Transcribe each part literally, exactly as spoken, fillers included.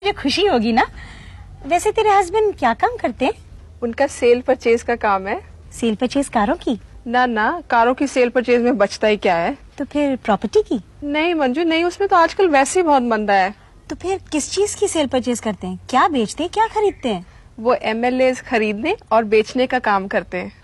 तुझे खुशी होगी ना। वैसे तेरे हस्बैंड क्या काम करते हैं? उनका सेल परचेज का काम है। सेल परचेज कारों की? ना ना, कारों की सेल परचेज में बचता ही क्या है। तो फिर प्रॉपर्टी की? नहीं मंजू नहीं, उसमें तो आजकल वैसे ही बहुत मंदा है। तो फिर किस चीज की सेल परचेज करते हैं? क्या बेचते हैं, क्या खरीदते हैं? वो एमएलए खरीदने और बेचने का काम करते हैं।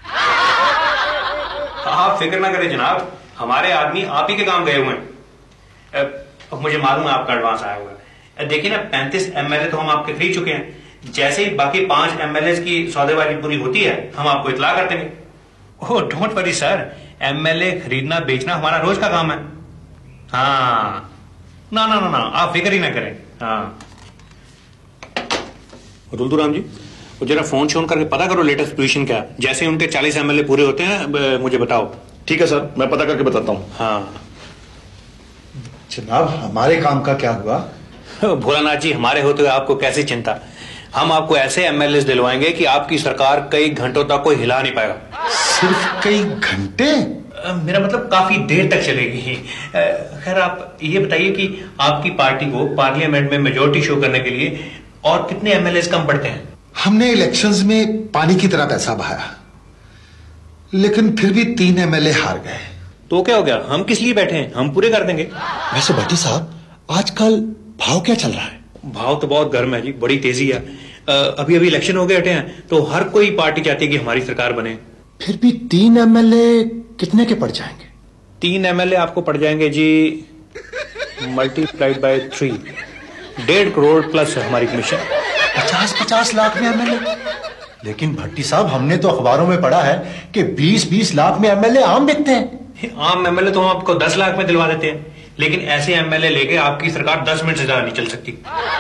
आप फिक्र ना करें जनाब, हमारे आदमी आप ही के काम गए हुए हैं। अब मुझे मालूम है आपका एडवांस आया हुआ है। देखिए ना, पैंतीस एमएलए तो हम आपके खरीद चुके हैं। जैसे ही बाकी पांच एमएलए की सौदेबाजी पूरी होती है हम आपको इतला कर देंगे। Oh don't worry sir, MLA खरीदना बेचना हमारा रोज का काम है। हाँ ना ना ना ना, आप फिक्र ही ना करें। हाँ रुलदुराम जी, वो जरा फोन शोन करके पता करो लेटेस्ट पोजीशन क्या। जैसे उनके चालीस एमएलए पूरे होते हैं मुझे बताओ। ठीक है सर, मैं पता करके बताता हूँ। हाँ जनाब, हमारे काम का क्या हुआ? भोलानाथ जी, हमारे होते हुए आपको कैसी चिंता। हम आपको ऐसे एमएलए दिलवाएंगे कि आपकी सरकार कई घंटों तक कोई हिला नहीं पाएगा। सिर्फ कई घंटे? मेरा मतलब काफी देर तक चलेगी। खैर आप ये बताइए कि आपकी पार्टी को पार्लियामेंट में मेजोरिटी शो करने के लिए और कितने एमएलए कम पड़ते हैं? हमने इलेक्शंस में पानी की तरह पैसा बहाया, लेकिन फिर भी तीन एमएलए हार गए। तो क्या हो गया, हम किस लिए बैठे हैं, हम पूरे कर देंगे। वैसे भट्टी साहब, आजकल भाव क्या चल रहा है? भाव तो बहुत गर्म है जी, बड़ी तेजी है। अभी अभी इलेक्शन हो गए हटे हैं तो हर कोई पार्टी चाहती है कि हमारी सरकार बने। फिर भी तीन एमएलए कितने के पड़ जाएंगे? तीन एमएलए आपको पड़ जाएंगे जी मल्टीप्लाइड बाय थ्री, डेढ़ करोड़ प्लस है हमारी कमीशन। पचास पचास लाख में एमएलए? लेकिन भट्टी साहब, हमने तो अखबारों में पढ़ा है कि बीस बीस लाख में एमएलए आम बिकते हैं। आम एमएलए तो हम आपको दस लाख में दिलवा देते हैं, लेकिन ऐसे एमएलए लेके आपकी सरकार दस मिनट से ज्यादा नहीं चल सकती।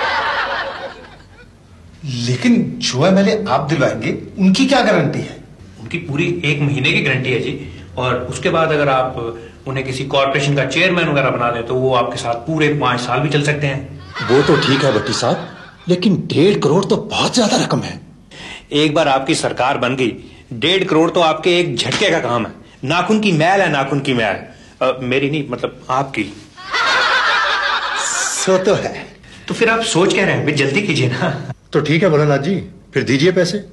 लेकिन जो एमएलए आप दिलवाएंगे उनकी क्या गारंटी है? उनकी पूरी एक महीने की गारंटी है जी, और उसके बाद अगर आप उन्हें किसी कॉर्पोरेशन का चेयरमैन वगैरह बना दें तो वो आपके साथ पूरे पांच साल भी चल सकते हैं। वो तो ठीक है भट्टी साहब, लेकिन डेढ़ करोड़ तो बहुत ज्यादा रकम है। एक बार आपकी सरकार बन गई, डेढ़ करोड़ तो आपके एक झटके का काम है। नाखून की मैल है, नाखून की मैल। आ, मेरी नहीं, मतलब आपकी। सो तो है। तो फिर आप सोच कह रहे हैं, जल्दी कीजिए ना। तो ठीक है भोलानाथ जी, फिर दीजिए पैसे।